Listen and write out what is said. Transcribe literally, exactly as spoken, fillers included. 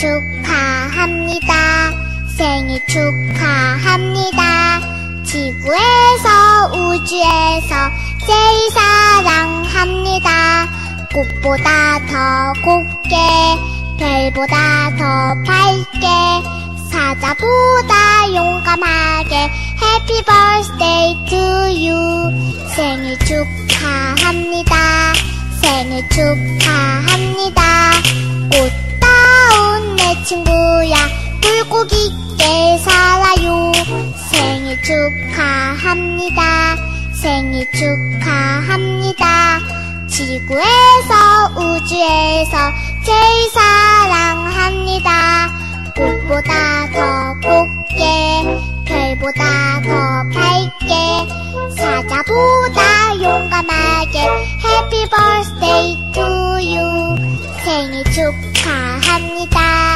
축하합니다. 생일 축하합니다. 지구에서 우주에서 제일 사랑합니다. 꽃보다 더 곱게 별보다 더 밝게 사자보다 용감하게 Happy birthday to you. 생일 축하합니다. 생일 축하합니다. 꽃다운 내 친구야 굴곡 있게 살아요. 생일 축하합니다. 생일 축하합니다. 지구에서 우주에서 제일 사랑합니다. 꽃보다 더 곱게 별보다 더 밝게 사자보다 용감하게 Happy birthday to you. 생일 축하합니다.